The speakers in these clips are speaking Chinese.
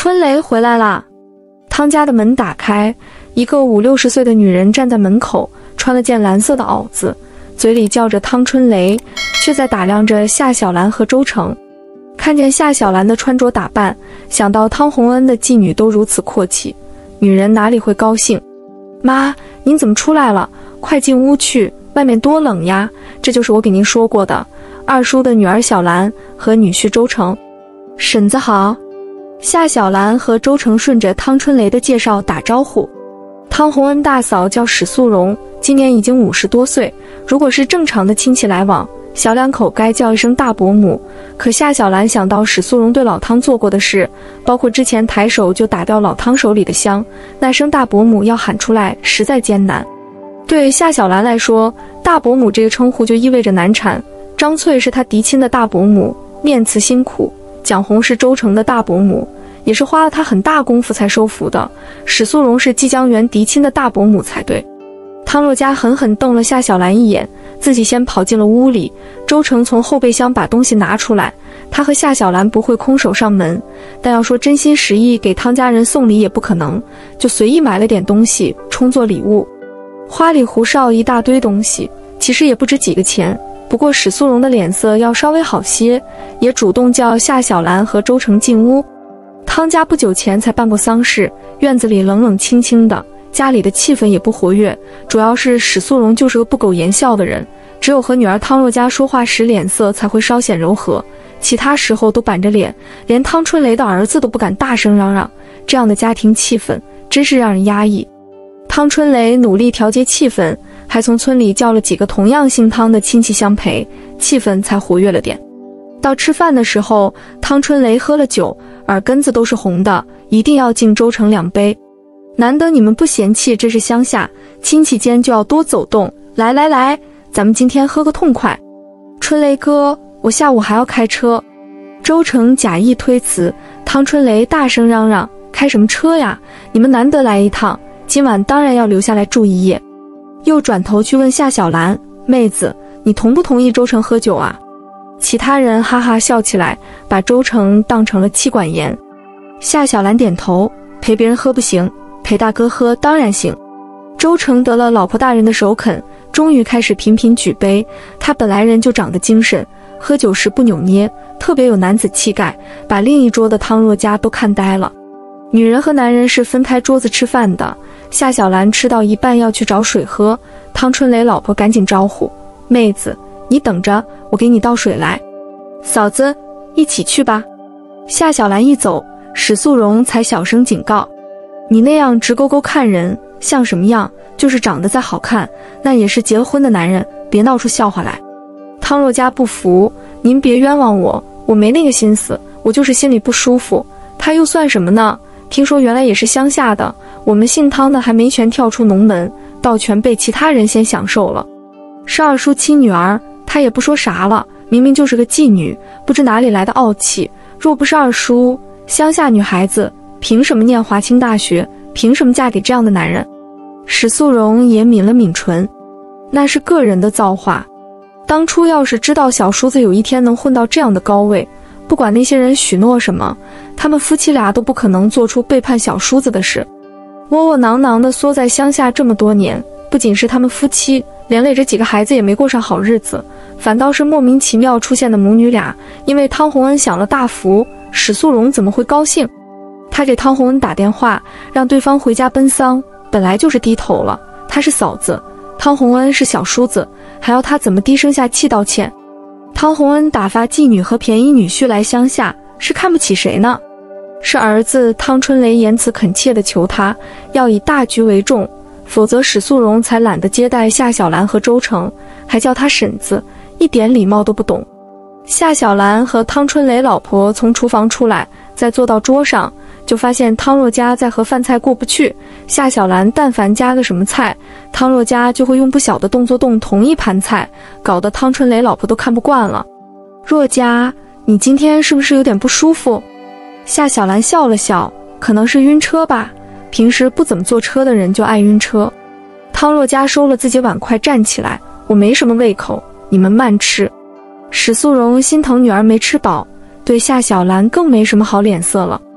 春雷回来啦！汤家的门打开，一个50、60岁的女人站在门口，穿了件蓝色的袄子，嘴里叫着汤春雷，却在打量着夏小兰和周成。看见夏小兰的穿着打扮，想到汤洪恩的妓女都如此阔气，女人哪里会高兴？妈，您怎么出来了？快进屋去，外面多冷呀！这就是我给您说过的，二叔的女儿小兰和女婿周成。婶子好。夏小兰和周成顺着汤春雷的介绍打招呼。汤洪恩大嫂叫史素荣，今年已经50多岁，如果是正常的亲戚来往，小两口该叫一声大伯母。可夏小兰想到史素荣对老汤做过的事，包括之前抬手就打掉老汤手里的香，那声大伯母要喊出来实在艰难。对夏小兰来说，大伯母这个称呼就意味着难产。张翠是她嫡亲的大伯母，念慈辛苦；蒋红是周成的大伯母，也是花了她很大功夫才收服的。史素荣是季江源嫡亲的大伯母才对。汤若家狠狠瞪了夏小兰一眼，自己先跑进了屋里。周成从后备箱把东西拿出来，他和夏小兰不会空手上门，但要说真心实意给汤家人送礼也不可能，就随意买了点东西充作礼物。花里胡哨一大堆东西，其实也不值几个钱。不过史素荣的脸色要稍微好些，也主动叫夏小兰和周成进屋。汤家不久前才办过丧事，院子里冷冷清清的，家里的气氛也不活跃，主要是史素荣就是个不苟言笑的人，只有和女儿汤若家说话时脸色才会稍显柔和，其他时候都板着脸，连汤春雷的儿子都不敢大声嚷嚷，这样的家庭气氛真是让人压抑。汤春雷努力调节气氛，还从村里叫了几个同样姓汤的亲戚相陪，气氛才活跃了点。到吃饭的时候，汤春雷喝了酒，耳根子都是红的，一定要敬周成2杯。难得你们不嫌弃，这是乡下，亲戚间就要多走动，来来来，咱们今天喝个痛快。春雷哥，我下午还要开车。周成假意推辞，汤春雷大声嚷嚷，开什么车呀？你们难得来一趟，今晚当然要留下来住一夜。又转头去问夏小兰，妹子，你同不同意周成喝酒啊？其他人哈哈笑起来，把周成当成了妻管严。夏小兰点头，陪别人喝不行，陪大哥喝当然行。周成得了老婆大人的首肯，终于开始频频举杯。他本来人就长得精神，喝酒时不扭捏，特别有男子气概，把另一桌的汤若家都看呆了。女人和男人是分开桌子吃饭的，夏小兰吃到一半要去找水喝，汤春雷老婆赶紧招呼，妹子，你等着，我给你倒水来。嫂子，一起去吧。夏小兰一走，史素荣才小声警告，你那样直勾勾看人像什么样？就是长得再好看，那也是结了婚的男人，别闹出笑话来。汤若家不服，您别冤枉我，我没那个心思，我就是心里不舒服。他又算什么呢？听说原来也是乡下的，我们姓汤的还没全跳出农门，倒全被其他人先享受了。是二叔亲女儿，他也不说啥了，明明就是个妓女，不知哪里来的傲气。若不是二叔，乡下女孩子凭什么念华清大学？凭什么嫁给这样的男人？史素荣也抿了抿唇，那是个人的造化。当初要是知道小叔子有一天能混到这样的高位，不管那些人许诺什么，他们夫妻俩都不可能做出背叛小叔子的事。窝窝囊囊地缩在乡下这么多年，不仅是他们夫妻，连累着几个孩子也没过上好日子，反倒是莫名其妙出现的母女俩。因为汤洪恩享了大福，史素荣怎么会高兴？他给汤洪恩打电话，让对方回家奔丧，本来就是低头了，他是嫂子，汤洪恩是小叔子，还要他怎么低声下气道歉？汤洪恩打发妓女和便宜女婿来乡下，是看不起谁呢？是儿子汤春雷言辞恳切地求他要以大局为重，否则史素荣才懒得接待夏小兰和周成，还叫他婶子，一点礼貌都不懂。夏小兰和汤春雷老婆从厨房出来，再坐到桌上，就发现汤若家在和饭菜过不去。夏小兰但凡加个什么菜，汤若家就会用不小的动作动同一盘菜，搞得汤春雷老婆都看不惯了。若家，你今天是不是有点不舒服？夏小兰笑了笑，可能是晕车吧，平时不怎么坐车的人就爱晕车。汤若家收了自己碗筷站起来，我没什么胃口，你们慢吃。史素荣心疼女儿没吃饱，对夏小兰更没什么好脸色了。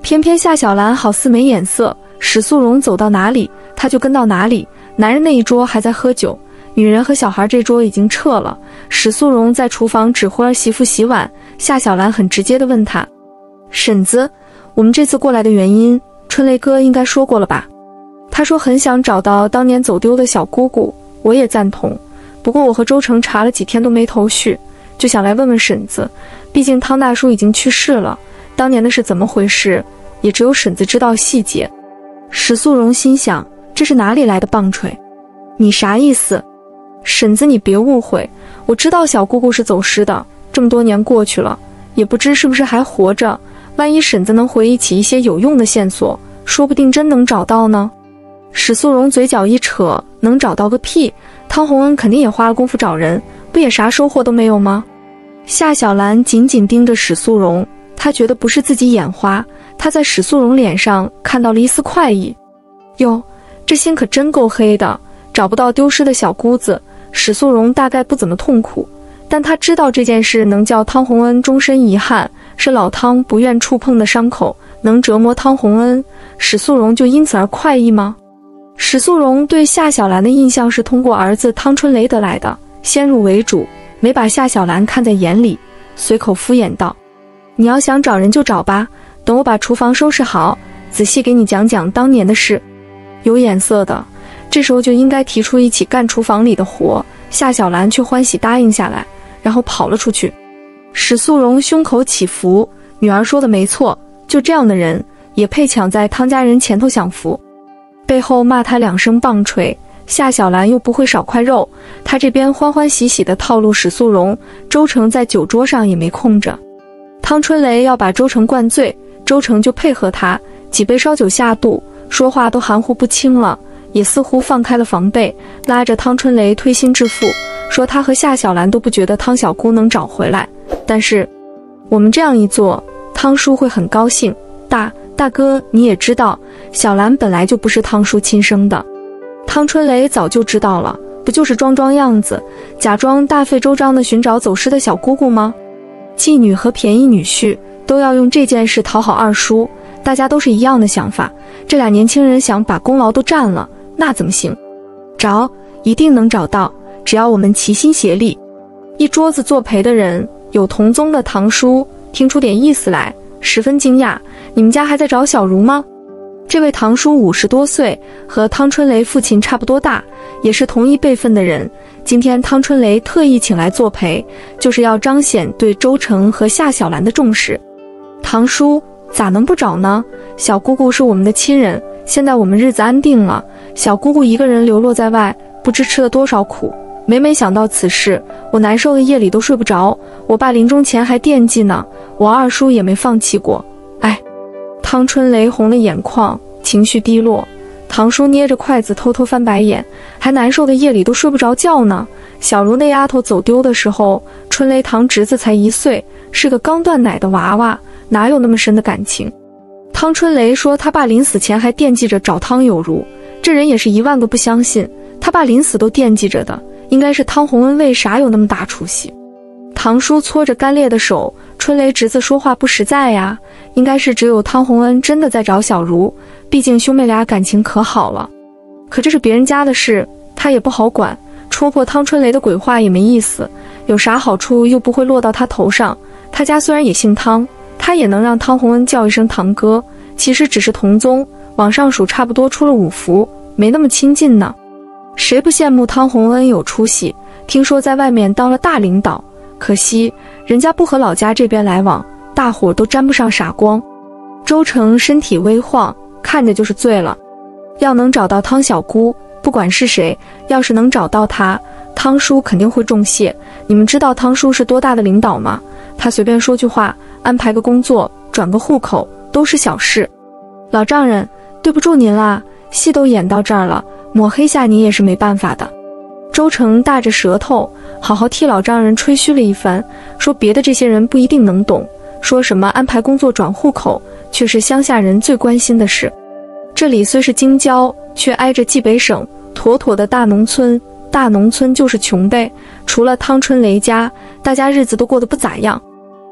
偏偏夏小兰好似没眼色，史素荣走到哪里，她就跟到哪里。男人那一桌还在喝酒，女人和小孩这桌已经撤了。史素荣在厨房指挥儿媳妇洗碗，夏小兰很直接地问她：“婶子，我们这次过来的原因，春雷哥应该说过了吧？”他说很想找到当年走丢的小姑姑，我也赞同。不过我和周成查了几天都没头绪，就想来问问婶子，毕竟汤大叔已经去世了，当年的是怎么回事，也只有婶子知道细节。史素荣心想，这是哪里来的棒槌？你啥意思？婶子你别误会，我知道小姑姑是走失的，这么多年过去了，也不知是不是还活着，万一婶子能回忆起一些有用的线索，说不定真能找到呢。史素荣嘴角一扯，能找到个屁，汤洪恩肯定也花了功夫找人，不也啥收获都没有吗？夏小兰紧紧盯着史素荣，她觉得不是自己眼花，她在史素荣脸上看到了一丝快意。哟，这心可真够黑的，找不到丢失的小姑子，史素荣大概不怎么痛苦，但他知道这件事能叫汤洪恩终身遗憾，是老汤不愿触碰的伤口，能折磨汤洪恩，史素荣就因此而快意吗？史素荣对夏小兰的印象是通过儿子汤春雷得来的，先入为主，没把夏小兰看在眼里，随口敷衍道：“你要想找人就找吧，等我把厨房收拾好，仔细给你讲讲当年的事。”有眼色的，这时候就应该提出一起干厨房里的活，夏小兰却欢喜答应下来，然后跑了出去。史素荣胸口起伏，女儿说的没错，就这样的人也配抢在汤家人前头享福。背后骂他2声棒槌，夏小兰又不会少块肉，他这边欢欢喜喜地套路史素荣，周成在酒桌上也没空着。汤春雷要把周成灌醉，周成就配合他，几杯烧酒下肚，说话都含糊不清了，也似乎放开了防备，拉着汤春雷推心置腹，说他和夏小兰都不觉得汤小姑能找回来，但是我们这样一做，汤叔会很高兴。大哥，你也知道，小兰本来就不是汤叔亲生的。汤春雷早就知道了，不就是装样子，假装大费周章地寻找走失的小姑姑吗？妓女和便宜女婿都要用这件事讨好二叔，大家都是一样的想法。这俩年轻人想把功劳都占了，那怎么行？找，一定能找到，只要我们齐心协力。一桌子作陪的人，有同宗的堂叔听出点意思来，十分惊讶：“你们家还在找小茹吗？”这位堂叔50多岁，和汤春雷父亲差不多大，也是同一辈分的人。今天汤春雷特意请来作陪，就是要彰显对周成和夏小兰的重视。堂叔，咋能不找呢？小姑姑是我们的亲人，现在我们日子安定了，小姑姑一个人流落在外，不知吃了多少苦。每每想到此事，我难受的夜里都睡不着。我爸临终前还惦记呢，我二叔也没放弃过。哎，汤春雷红了眼眶，情绪低落。堂叔捏着筷子偷偷翻白眼，还难受的夜里都睡不着觉呢。小茹那丫头走丢的时候，春雷堂侄子才1岁，是个刚断奶的娃娃，哪有那么深的感情？汤春雷说他爸临死前还惦记着找汤有茹，这人也是1万个不相信，他爸临死都惦记着的，应该是汤洪恩为啥有那么大出息？堂叔搓着干裂的手，春雷侄子说话不实在呀，应该是只有汤洪恩真的在找小茹，毕竟兄妹俩感情可好了。可这是别人家的事，他也不好管，戳破汤春雷的鬼话也没意思，有啥好处又不会落到他头上。他家虽然也姓汤，他也能让汤洪恩叫一声堂哥，其实只是同宗，往上数差不多出了5福，没那么亲近呢。谁不羡慕汤洪恩有出息，听说在外面当了大领导，可惜人家不和老家这边来往，大伙都沾不上傻光。周成身体微晃，看着就是醉了。要能找到汤小姑，不管是谁，要是能找到她，汤叔肯定会重谢。你们知道汤叔是多大的领导吗？他随便说句话，安排个工作，转个户口，都是小事。老丈人，对不住您啦，戏都演到这儿了，抹黑下你也是没办法的。周成大着舌头，好好替老丈人吹嘘了一番，说别的这些人不一定能懂，说什么安排工作转户口，却是乡下人最关心的事。这里虽是京郊，却挨着冀北省，妥妥的大农村。大农村就是穷呗，除了汤春雷家，大家日子都过得不咋样。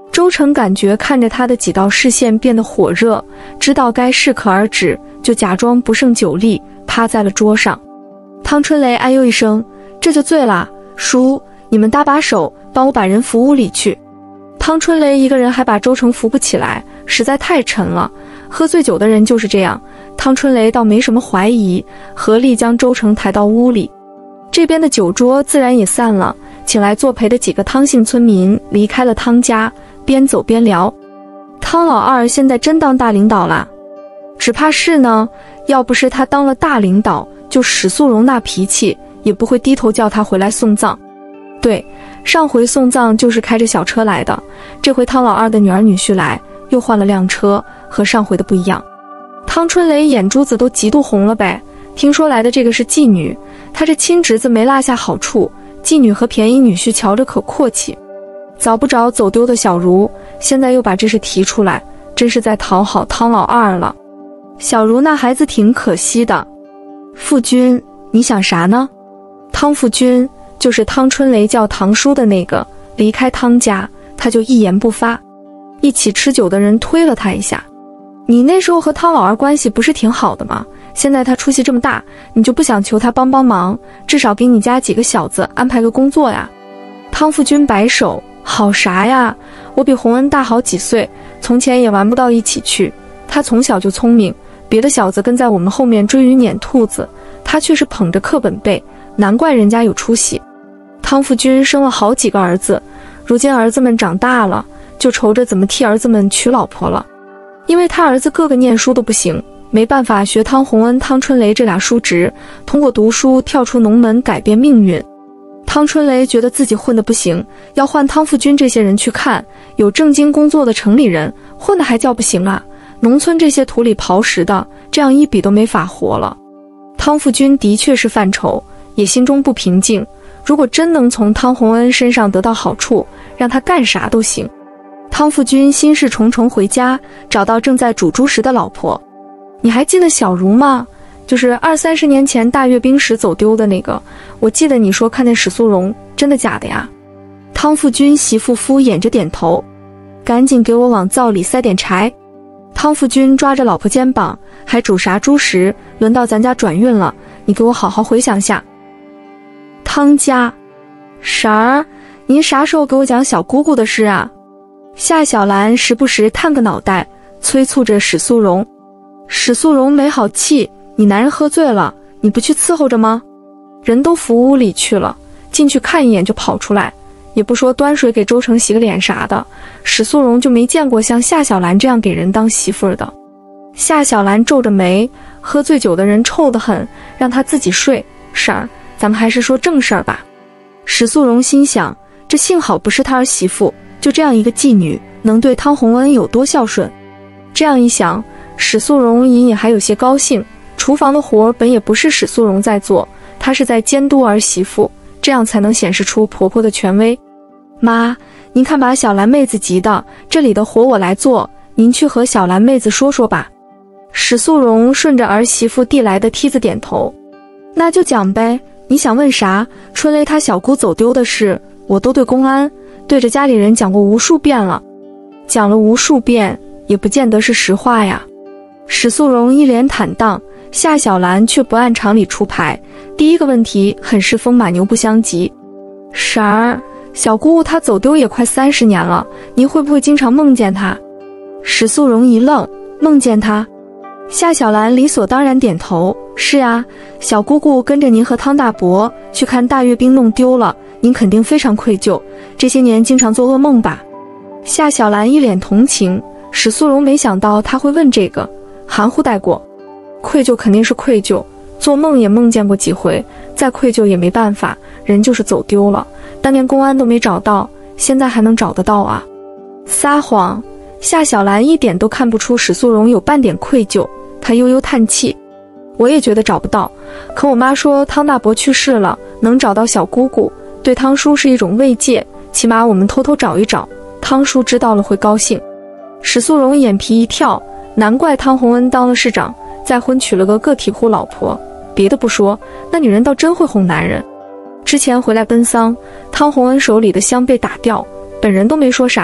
周成感觉看着他的几道视线变得火热，知道该适可而止，就假装不胜酒力，趴在了桌上。汤春雷哎呦一声，这就醉了，叔，你们搭把手，帮我把人扶屋里去。汤春雷一个人还把周成扶不起来，实在太沉了。喝醉酒的人就是这样，汤春雷倒没什么怀疑，合力将周成抬到屋里。这边的酒桌自然也散了，请来作陪的几个汤姓村民离开了汤家，边走边聊。汤老二现在真当大领导啦，只怕是呢，要不是他当了大领导，就史素荣那脾气，也不会低头叫他回来送葬。对，上回送葬就是开着小车来的，这回汤老二的女儿女婿来，又换了辆车，和上回的不一样。汤春雷眼珠子都极度红了呗，听说来的这个是妓女，他这亲侄子没落下好处，妓女和便宜女婿瞧着可阔气。早不着走丢的小茹，现在又把这事提出来，真是在讨好汤老二了。小茹那孩子挺可惜的。父君，你想啥呢？汤父君就是汤春雷叫堂叔的那个，离开汤家他就一言不发。一起吃酒的人推了他一下，你那时候和汤老二关系不是挺好的吗？现在他出息这么大，你就不想求他帮帮忙，至少给你家几个小子安排个工作呀？汤父君摆手，好啥呀，我比洪恩大好几岁，从前也玩不到一起去。他从小就聪明，别的小子跟在我们后面追鱼撵兔子，他却是捧着课本背，难怪人家有出息。汤父君生了好几个儿子，如今儿子们长大了，就愁着怎么替儿子们娶老婆了。因为他儿子个个念书都不行，没办法学汤洪恩、汤春雷这俩叔侄，通过读书跳出农门改变命运。汤春雷觉得自己混得不行，要换汤父君这些人去看，有正经工作的城里人混得还叫不行啊，农村这些土里刨食的，这样一比都没法活了。汤父君的确是犯愁，也心中不平静，如果真能从汤洪恩身上得到好处，让他干啥都行。汤父君心事重重回家，找到正在煮猪食的老婆。你还记得小茹吗？就是20-30年前大阅兵时走丢的那个，我记得你说看见史素荣，真的假的呀？汤父君媳妇敷衍着点头，赶紧给我往灶里塞点柴。汤父君抓着老婆肩膀，还煮啥猪食？轮到咱家转运了，你给我好好回想下。汤家，婶儿，您啥时候给我讲小姑姑的事啊？夏小兰时不时探个脑袋，催促着史素荣。史素荣没好气，你男人喝醉了，你不去伺候着吗？人都扶屋里去了，进去看一眼就跑出来，也不说端水给周成洗个脸啥的。史素荣就没见过像夏小兰这样给人当媳妇儿的。夏小兰皱着眉，喝醉酒的人臭得很，让他自己睡。婶儿，咱们还是说正事儿吧。史素荣心想，这幸好不是他儿媳妇，就这样一个妓女，能对汤洪恩有多孝顺？这样一想，史素荣隐隐还有些高兴。厨房的活本也不是史素荣在做，她是在监督儿媳妇，这样才能显示出婆婆的权威。妈，您看把小兰妹子急的，这里的活我来做，您去和小兰妹子说说吧。史素荣顺着儿媳妇递来的梯子点头，那就讲呗，你想问啥？春雷他小姑走丢的事，我都对公安，对着家里人讲过无数遍了，讲了无数遍，也不见得是实话呀。史素荣一脸坦荡，夏小兰却不按常理出牌。第一个问题很是风马牛不相及。婶儿，小姑姑她走丢也快30年了，您会不会经常梦见她？史素荣一愣，梦见她？夏小兰理所当然点头，是啊，小姑姑跟着您和汤大伯去看大阅兵弄丢了，您肯定非常愧疚，这些年经常做噩梦吧？夏小兰一脸同情，史素荣没想到她会问这个，含糊带过。愧疚肯定是愧疚，做梦也梦见过几回，再愧疚也没办法，人就是走丢了，当年公安都没找到，现在还能找得到啊？撒谎！夏小兰一点都看不出史素荣有半点愧疚，她悠悠叹气。我也觉得找不到，可我妈说汤大伯去世了，能找到小姑姑，对汤叔是一种慰藉，起码我们偷偷找一找，汤叔知道了会高兴。史素荣眼皮一跳，难怪汤洪恩当了市长，再婚娶了个个体户老婆，别的不说，那女人倒真会哄男人。之前回来奔丧，汤洪恩手里的香被打掉，本人都没说啥，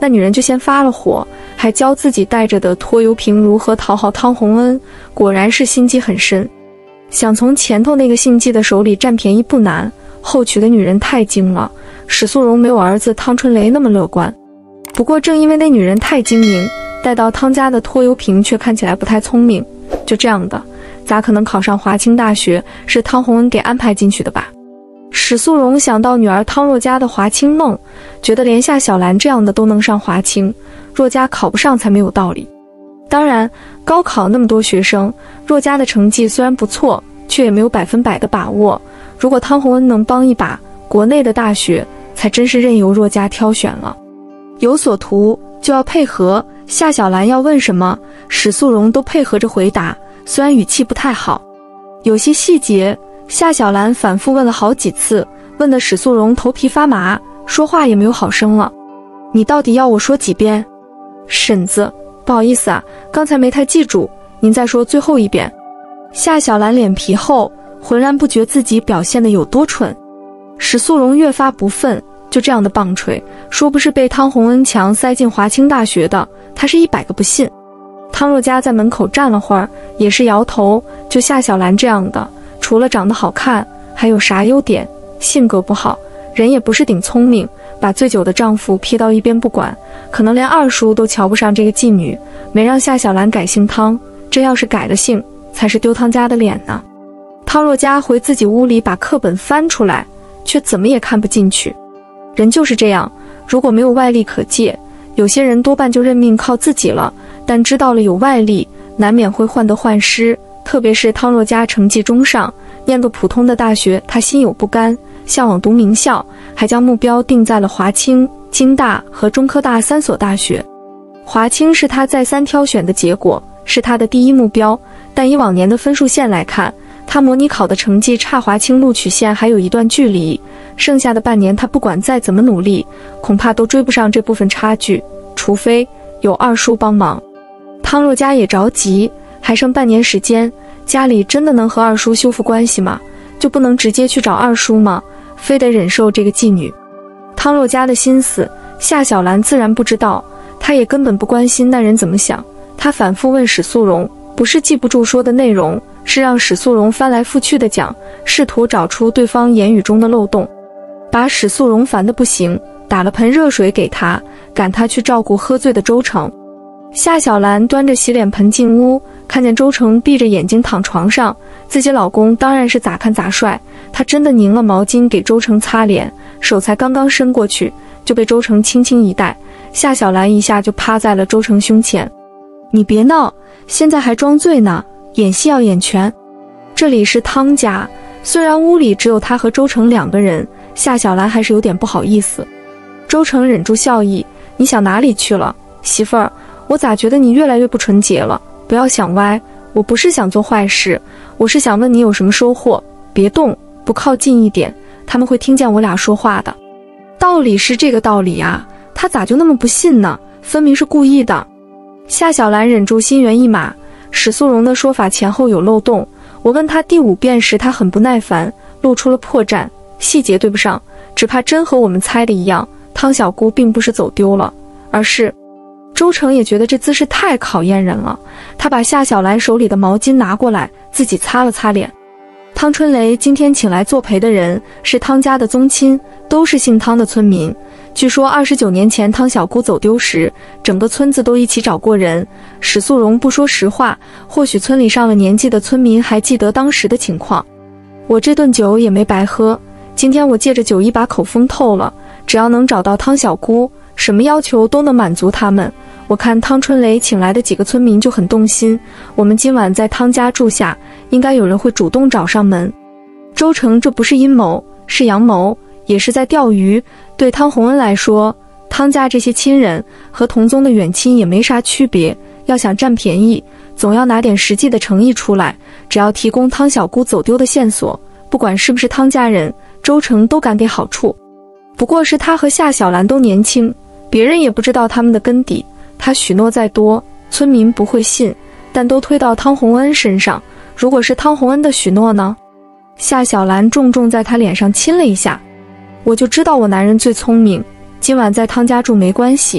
那女人就先发了火，还教自己带着的拖油瓶如何讨好汤洪恩，果然是心机很深。想从前头那个姓季的手里占便宜不难，后娶的女人太精了，史素荣没有儿子汤春雷那么乐观。不过正因为那女人太精明，带到汤家的拖油瓶却看起来不太聪明。就这样的，咋可能考上华清大学？是汤洪恩给安排进去的吧？史素荣想到女儿汤若家的华清梦，觉得连夏小兰这样的都能上华清，若家考不上才没有道理。当然，高考那么多学生，若家的成绩虽然不错，却也没有100%的把握。如果汤洪恩能帮一把，国内的大学才真是任由若家挑选了。有所图就要配合，夏小兰要问什么，史素荣都配合着回答，虽然语气不太好。有些细节，夏小兰反复问了好几次，问得史素荣头皮发麻，说话也没有好声了。你到底要我说几遍？婶子，不好意思啊，刚才没太记住，您再说最后一遍。夏小兰脸皮厚，浑然不觉自己表现得有多蠢。史素荣越发不忿，就这样的棒槌，说不是被汤洪恩强塞进华清大学的，他是100个不信。汤若家在门口站了会儿，也是摇头，就夏小兰这样的，除了长得好看，还有啥优点？性格不好，人也不是顶聪明，把醉酒的丈夫撇到一边不管，可能连二叔都瞧不上这个妓女，没让夏小兰改姓汤，真要是改了姓，才是丢汤家的脸呢。汤若家回自己屋里把课本翻出来，却怎么也看不进去。人就是这样，如果没有外力可借，有些人多半就认命靠自己了，但知道了有外力，难免会患得患失。特别是汤若家成绩中上，念个普通的大学，他心有不甘，向往读名校，还将目标定在了华清、京大和中科大3所大学。华清是他再三挑选的结果，是他的第一目标，但以往年的分数线来看，他模拟考的成绩差华清录取线还有一段距离，剩下的半年他不管再怎么努力，恐怕都追不上这部分差距，除非有二叔帮忙。汤若家也着急，还剩半年时间，家里真的能和二叔修复关系吗？就不能直接去找二叔吗？非得忍受这个妓女？汤若家的心思，夏小兰自然不知道，她也根本不关心那人怎么想。她反复问史素荣，不是记不住说的内容，是让史素荣翻来覆去的讲，试图找出对方言语中的漏洞，把史素荣烦得不行，打了盆热水给他，赶他去照顾喝醉的周成。夏小兰端着洗脸盆进屋，看见周成闭着眼睛躺床上，自己老公当然是咋看咋帅，她真的拧了毛巾给周成擦脸，手才刚刚伸过去，就被周成轻轻一带，夏小兰一下就趴在了周成胸前。你别闹，现在还装醉呢，演戏要演全。这里是汤家，虽然屋里只有他和周成2个人，夏小兰还是有点不好意思。周成忍住笑意，你想哪里去了，媳妇儿？我咋觉得你越来越不纯洁了？不要想歪，我不是想做坏事，我是想问你有什么收获。别动，不靠近一点，他们会听见我俩说话的。道理是这个道理啊，他咋就那么不信呢？分明是故意的。夏小兰忍住心猿意马，史素荣的说法前后有漏洞，我问他第5遍时，他很不耐烦，露出了破绽，细节对不上，只怕真和我们猜的一样，汤小姑并不是走丢了，而是……周成也觉得这姿势太考验人了，他把夏小兰手里的毛巾拿过来，自己擦了擦脸。汤春雷今天请来作陪的人是汤家的宗亲，都是姓汤的村民。据说29年前汤小姑走丢时，整个村子都一起找过人。史素荣不说实话，或许村里上了年纪的村民还记得当时的情况。我这顿酒也没白喝，今天我借着酒意把口封透了，只要能找到汤小姑，什么要求都能满足他们。我看汤春雷请来的几个村民就很动心，我们今晚在汤家住下，应该有人会主动找上门。周成这不是阴谋，是阳谋，也是在钓鱼。对汤洪恩来说，汤家这些亲人和同宗的远亲也没啥区别，要想占便宜，总要拿点实际的诚意出来。只要提供汤小姑走丢的线索，不管是不是汤家人，周成都敢给好处。不过是他和夏小兰都年轻，别人也不知道他们的根底，他许诺再多，村民不会信，但都推到汤洪恩身上。如果是汤洪恩的许诺呢？夏小兰重重在他脸上亲了一下。我就知道我男人最聪明，今晚在汤家住没关系，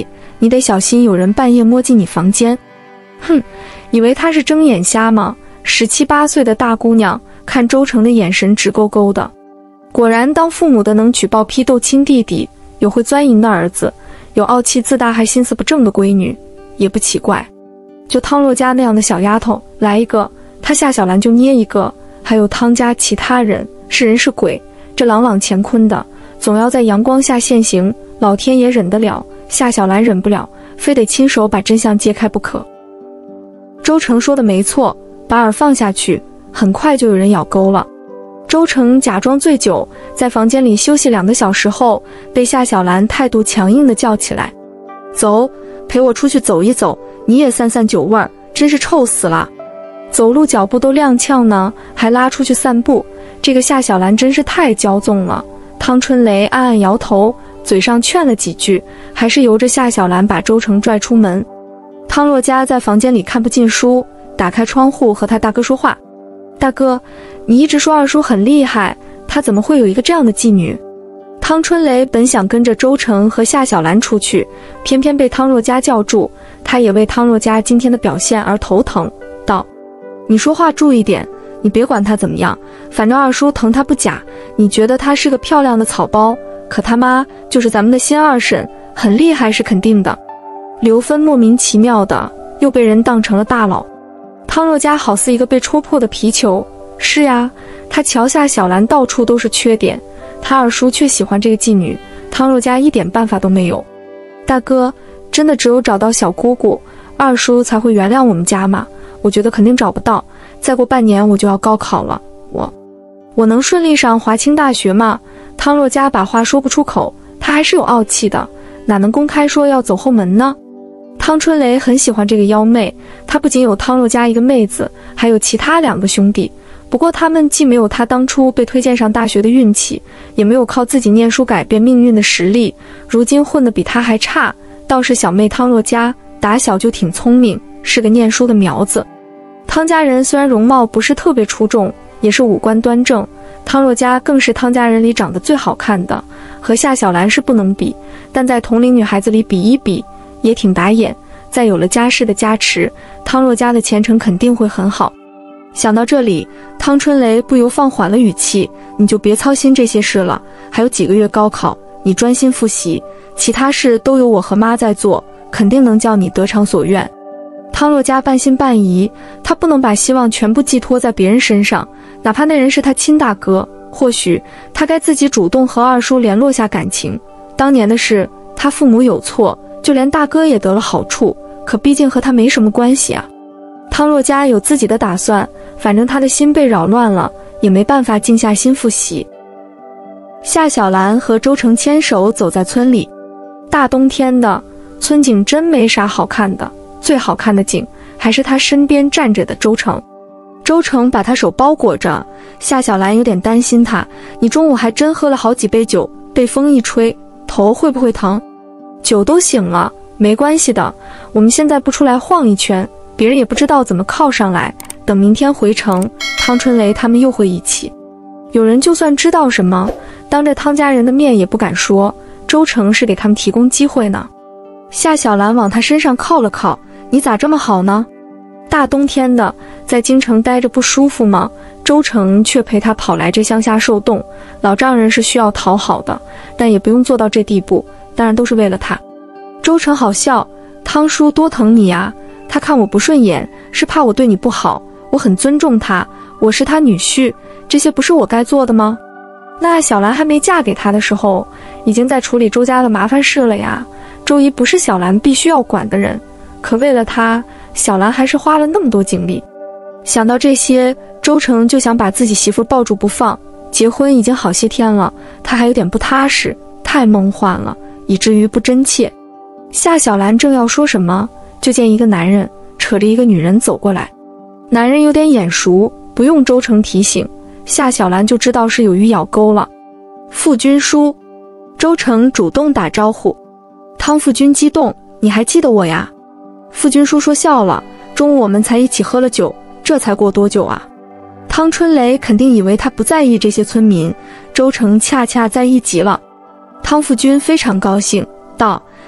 你得小心有人半夜摸进你房间。哼，以为他是睁眼瞎吗？17、18岁的大姑娘看周成的眼神直勾勾的。果然，当父母的能举报批斗亲弟弟，有会钻营的儿子，有傲气自大还心思不正的闺女，也不奇怪。就汤若家那样的小丫头来一个，她夏小兰就捏一个。还有汤家其他人，是人是鬼，这朗朗乾坤的，总要在阳光下现形，老天爷忍得了，夏小兰忍不了，非得亲手把真相揭开不可。周成说的没错，把饵放下去，很快就有人咬钩了。周成假装醉酒，在房间里休息2个小时后，被夏小兰态度强硬地叫起来：“走，陪我出去走一走，你也散散酒味儿，真是臭死了。走路脚步都踉跄呢，还拉出去散步。”这个夏小兰真是太骄纵了。汤春雷暗暗摇头，嘴上劝了几句，还是由着夏小兰把周成拽出门。汤若家在房间里看不进书，打开窗户和他大哥说话：“大哥，你一直说二叔很厉害，他怎么会有一个这样的妓女？”汤春雷本想跟着周成和夏小兰出去，偏偏被汤若家叫住，他也为汤若家今天的表现而头疼，道：“你说话注意点，你别管他怎么样，反正二叔疼他不假，你觉得他是个漂亮的草包，可他妈就是咱们的新二婶，很厉害是肯定的。”刘芬莫名其妙的又被人当成了大佬。汤若家好似一个被戳破的皮球。是呀，他瞧夏小兰到处都是缺点，他二叔却喜欢这个妓女，汤若家一点办法都没有。大哥，真的只有找到小姑姑，二叔才会原谅我们家吗？我觉得肯定找不到，再过半年我就要高考了，我能顺利上华清大学吗？汤若家把话说不出口，他还是有傲气的，哪能公开说要走后门呢？汤春雷很喜欢这个妖妹，他不仅有汤若家一个妹子，还有其他2个兄弟，不过他们既没有他当初被推荐上大学的运气，也没有靠自己念书改变命运的实力，如今混得比他还差。倒是小妹汤若家打小就挺聪明，是个念书的苗子。汤家人虽然容貌不是特别出众，也是五官端正，汤若家更是汤家人里长得最好看的，和夏小兰是不能比，但在同龄女孩子里比一比也挺打眼。再有了家世的加持，汤若家的前程肯定会很好。想到这里，汤春雷不由放缓了语气：“你就别操心这些事了，还有几个月高考，你专心复习，其他事都有我和妈在做，肯定能叫你得偿所愿。”汤若家半信半疑，他不能把希望全部寄托在别人身上，哪怕那人是他亲大哥，或许他该自己主动和二叔联络下感情。当年的事，他父母有错，就连大哥也得了好处，可毕竟和他没什么关系啊。汤若家有自己的打算，反正他的心被扰乱了，也没办法静下心复习。夏小兰和周成牵手走在村里，大冬天的，村景真没啥好看的，最好看的景还是他身边站着的周成。周成把他手包裹着，夏小兰有点担心他：“你中午还真喝了好几杯酒，被风一吹，头会不会疼？”“酒都醒了，没关系的，我们现在不出来晃一圈，别人也不知道怎么靠上来，等明天回城，汤春雷他们又会一起。有人就算知道什么，当着汤家人的面也不敢说，周成是给他们提供机会呢。”夏小兰往他身上靠了靠：“你咋这么好呢？大冬天的，在京城待着不舒服吗？”周成却陪他跑来这乡下受冻，老丈人是需要讨好的，但也不用做到这地步，当然都是为了他。周成好笑：“汤叔多疼你呀，他看我不顺眼，是怕我对你不好，我很尊重他，我是他女婿，这些不是我该做的吗？”那小兰还没嫁给他的时候，已经在处理周家的麻烦事了呀。周姨不是小兰必须要管的人，可为了他，小兰还是花了那么多精力。想到这些，周成就想把自己媳妇抱住不放。结婚已经好些天了，他还有点不踏实，太梦幻了，以至于不真切。夏小兰正要说什么，就见一个男人扯着一个女人走过来。男人有点眼熟，不用周成提醒，夏小兰就知道是有鱼咬钩了。傅君书，周成主动打招呼。汤傅君激动：“你还记得我呀？”傅君书说笑了：“中午我们才一起喝了酒，这才过多久啊？”汤春雷肯定以为他不在意这些村民，周成恰恰在意极了。汤傅君非常高兴道：“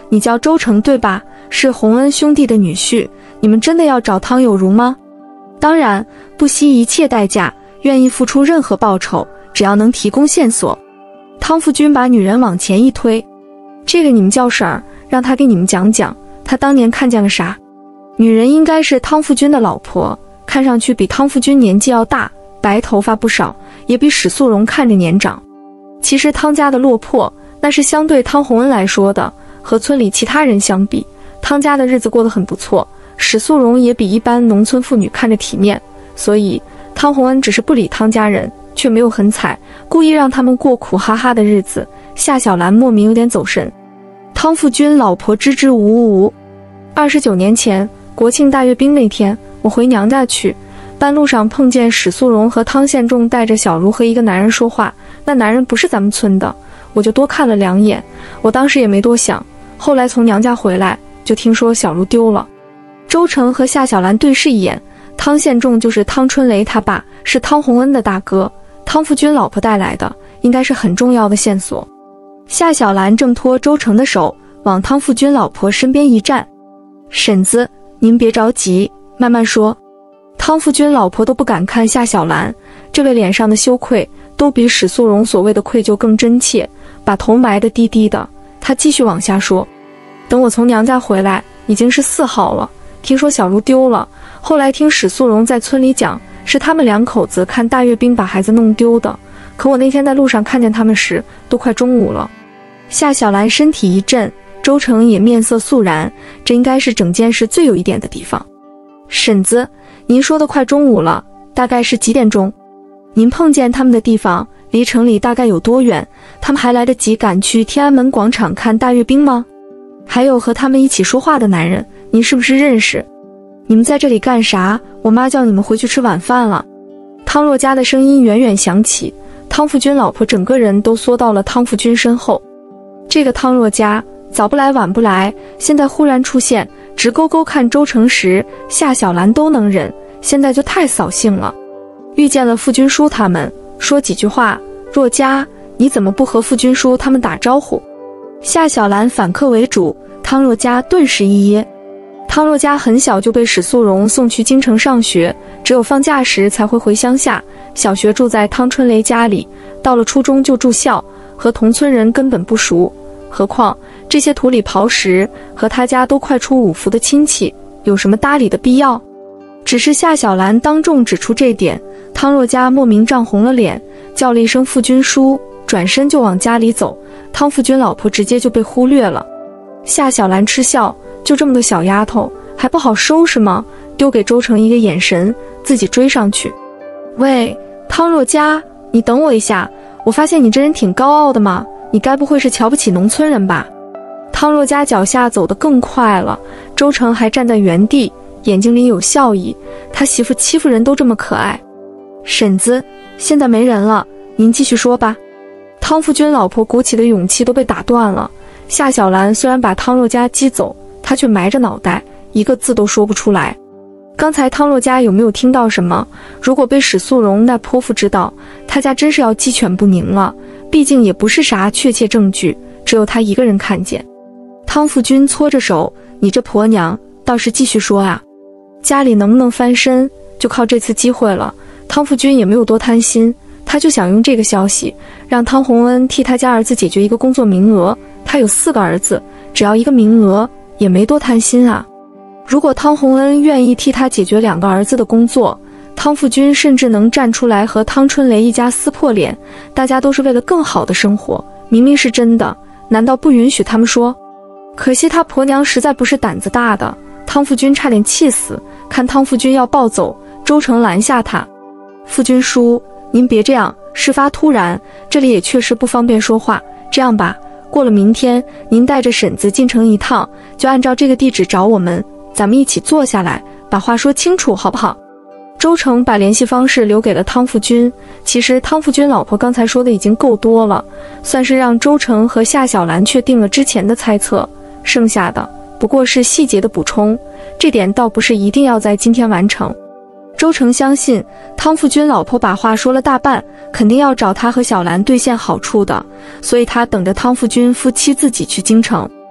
你叫周成对吧？是洪恩兄弟的女婿，你们真的要找汤有如吗？当然，不惜一切代价，愿意付出任何报酬，只要能提供线索。汤富军把女人往前一推，这个你们叫婶儿，让她给你们讲讲，她当年看见了啥？女人应该是汤富军的老婆，看上去比汤富军年纪要大，白头发不少，也比史素荣看着年长。其实汤家的落魄，那是相对汤洪恩来说的，和村里其他人相比，汤家的日子过得很不错，史素荣也比一般农村妇女看着体面，所以汤洪恩只是不理汤家人，却没有很惨，故意让他们过苦哈哈的日子。夏小兰莫名有点走神。汤富军老婆支支吾吾。29年前国庆大阅兵那天，我回娘家去，半路上碰见史素荣和汤宪仲带着小茹和一个男人说话，那男人不是咱们村的，我就多看了2眼，我当时也没多想，后来从娘家回来就听说小茹丢了。周成和夏小兰对视一眼，汤宪仲就是汤春雷他爸，是汤洪恩的大哥，汤富军老婆带来的，应该是很重要的线索。夏小兰正托周成的手往汤富军老婆身边一站，婶子，您别着急，慢慢说。汤富军老婆都不敢看夏小兰，这位脸上的羞愧都比史素荣所谓的愧疚更真切，把头埋得低低的。她继续往下说，等我从娘家回来已经是4号了，听说小茹丢了，后来听史素荣在村里讲，是他们2口子看大阅兵把孩子弄丢的，可我那天在路上看见他们时都快中午了。夏小兰身体一震，周成也面色肃然，这应该是整件事最有一点的地方。婶子，您说的快中午了，大概是几点钟？您碰见他们的地方离城里大概有多远？他们还来得及赶去天安门广场看大阅兵吗？还有和他们一起说话的男人，您是不是认识？你们在这里干啥？我妈叫你们回去吃晚饭了。汤若家的声音远远响起，汤富军老婆整个人都缩到了汤富军身后。这个汤若家早不来晚不来，现在忽然出现，直勾勾看周成时，夏小兰都能忍，现在就太扫兴了。遇见了傅军叔他们，说几句话，若家，你怎么不和傅军叔他们打招呼？夏小兰反客为主，汤若家顿时一噎。汤若家很小就被史素荣送去京城上学，只有放假时才会回乡下，小学住在汤春雷家里，到了初中就住校，和同村人根本不熟，何况这些土里刨食和他家都快出5服的亲戚，有什么搭理的必要？只是夏小兰当众指出这点，汤若家莫名涨红了脸，叫了一声傅军叔，转身就往家里走，汤富军老婆直接就被忽略了。夏小兰嗤笑，就这么个小丫头还不好收拾吗？丢给周成一个眼神，自己追上去。喂，汤若家，你等我一下，我发现你这人挺高傲的嘛，你该不会是瞧不起农村人吧？汤若家脚下走得更快了，周成还站在原地，眼睛里有笑意，他媳妇欺负人都这么可爱。婶子，现在没人了，您继续说吧。汤富军老婆鼓起的勇气都被打断了。夏小兰虽然把汤若家激走，她却埋着脑袋，一个字都说不出来。刚才汤若家有没有听到什么？如果被史素荣那泼妇知道，他家真是要鸡犬不宁了。毕竟也不是啥确切证据，只有他一个人看见。汤富军搓着手，你这婆娘倒是继续说啊，家里能不能翻身就靠这次机会了。汤富军也没有多贪心，他就想用这个消息让汤洪恩替他家儿子解决一个工作名额，他有4个儿子，只要1个名额，也没多贪心啊。如果汤洪恩愿意替他解决2个儿子的工作，汤富军甚至能站出来和汤春雷一家撕破脸，大家都是为了更好的生活，明明是真的，难道不允许他们说？可惜他婆娘实在不是胆子大的，汤富军差点气死，看汤富军要暴走，周成拦下他。富军叔，您别这样，事发突然，这里也确实不方便说话，这样吧，过了明天您带着婶子进城一趟，就按照这个地址找我们，咱们一起坐下来把话说清楚好不好？周成把联系方式留给了汤富军，其实汤富军老婆刚才说的已经够多了，算是让周成和夏小兰确定了之前的猜测，剩下的不过是细节的补充，这点倒不是一定要在今天完成。周成相信汤富军老婆把话说了大半，肯定要找他和小兰兑现好处的，所以他等着汤富军夫妻自己去京城。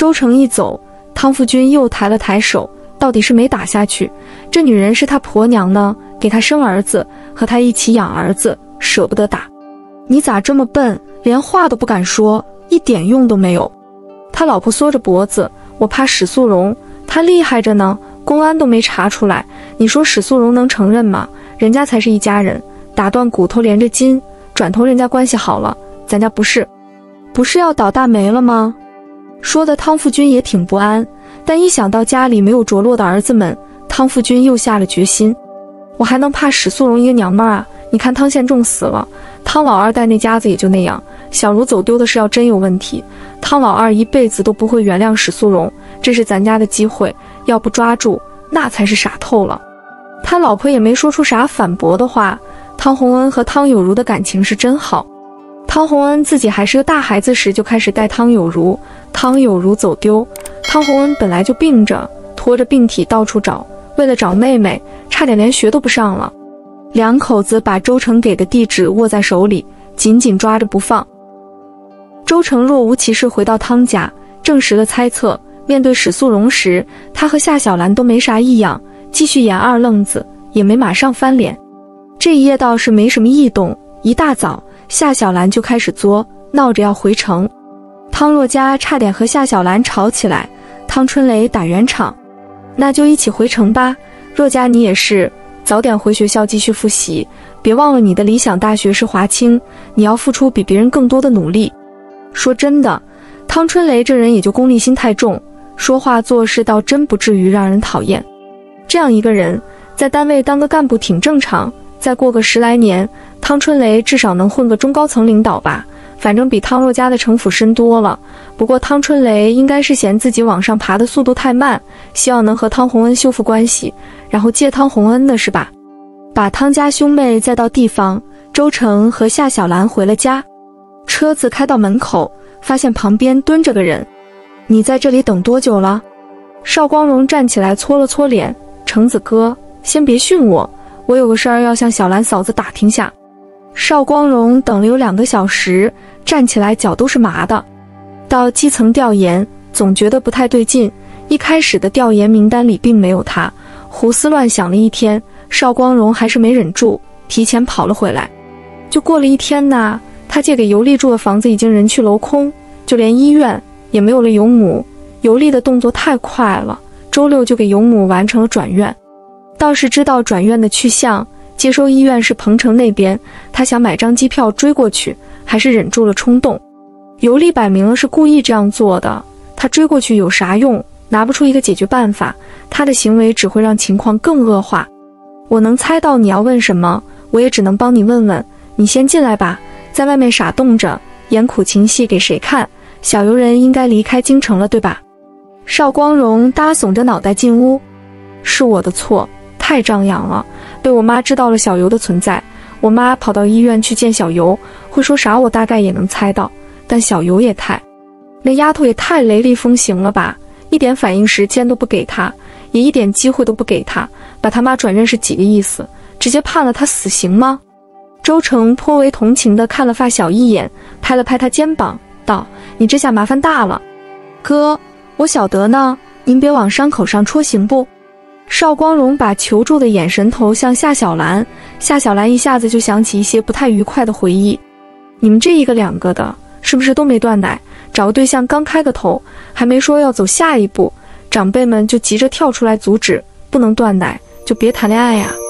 周成一走，汤福军又抬了抬手，到底是没打下去。这女人是他婆娘呢，给他生儿子，和他一起养儿子，舍不得打。你咋这么笨，连话都不敢说，一点用都没有。他老婆缩着脖子，我怕史素荣，他厉害着呢，公安都没查出来。你说史素荣能承认吗？人家才是一家人，打断骨头连着筋，转头人家关系好了，咱家不是要倒大霉了吗？说的汤福军也挺不安，但一想到家里没有着落的儿子们，汤福军又下了决心。我还能怕史素荣一个娘们儿啊？你看汤宪仲死了，汤老二代那家子也就那样，小卢走丢的事要真有问题，汤老二一辈子都不会原谅史素荣，这是咱家的机会，要不抓住那才是傻透了。他老婆也没说出啥反驳的话。汤洪恩和汤有如的感情是真好，汤洪恩自己还是个大孩子时就开始带汤有如，汤有如走丢，汤洪恩本来就病着，拖着病体到处找，为了找妹妹差点连学都不上了。两口子把周成给的地址握在手里，紧紧抓着不放。周成若无其事回到汤家，证实了猜测，面对史素荣时，他和夏小兰都没啥异样，继续演二愣子，也没马上翻脸。这一夜倒是没什么异动，一大早夏小兰就开始作，闹着要回城。汤若家差点和夏小兰吵起来，汤春雷打圆场，那就一起回城吧。若家你也是，早点回学校继续复习，别忘了你的理想大学是华清，你要付出比别人更多的努力。说真的，汤春雷这人也就功利心太重，说话做事倒真不至于让人讨厌。这样一个人在单位当个干部挺正常，再过个10来年，汤春雷至少能混个中高层领导吧，反正比汤若家的城府深多了。不过汤春雷应该是嫌自己往上爬的速度太慢，希望能和汤洪恩修复关系，然后借汤洪恩的是吧？把汤家兄妹载到地方，周成和夏小兰回了家。车子开到门口，发现旁边蹲着个人。你在这里等多久了？邵光荣站起来搓了搓脸，成子哥，先别训我，我有个事儿要向小兰嫂子打听下。邵光荣等了有2个小时，站起来脚都是麻的。到基层调研，总觉得不太对劲，一开始的调研名单里并没有他。胡思乱想了一天，邵光荣还是没忍住，提前跑了回来。就过了1天呢，他借给尤丽住的房子已经人去楼空，就连医院也没有了尤母。尤丽的动作太快了，周6就给尤母完成了转院。倒是知道转院的去向，接收医院是彭城那边，他想买张机票追过去，还是忍住了冲动。尤丽摆明了是故意这样做的，他追过去有啥用？拿不出一个解决办法，他的行为只会让情况更恶化。我能猜到你要问什么，我也只能帮你问问。你先进来吧，在外面傻冻着，演苦情戏给谁看？小游人应该离开京城了，对吧？邵光荣搭耸着脑袋进屋。是我的错，太张扬了，被我妈知道了小游的存在。我妈跑到医院去见小游，会说啥我大概也能猜到，但小游也那丫头也太雷厉风行了吧，一点反应时间都不给她，也一点机会都不给她，把他妈转院是几个意思？直接判了她死刑吗？周成颇为同情地看了发小一眼，拍了拍他肩膀道：你这下麻烦大了。哥，我晓得呢，您别往伤口上戳行不？邵光荣把求助的眼神投向夏小兰，夏小兰一下子就想起一些不太愉快的回忆。你们这1个2个的，是不是都没断奶？找个对象刚开个头，还没说要走下一步，长辈们就急着跳出来阻止，不能断奶就别谈恋爱呀。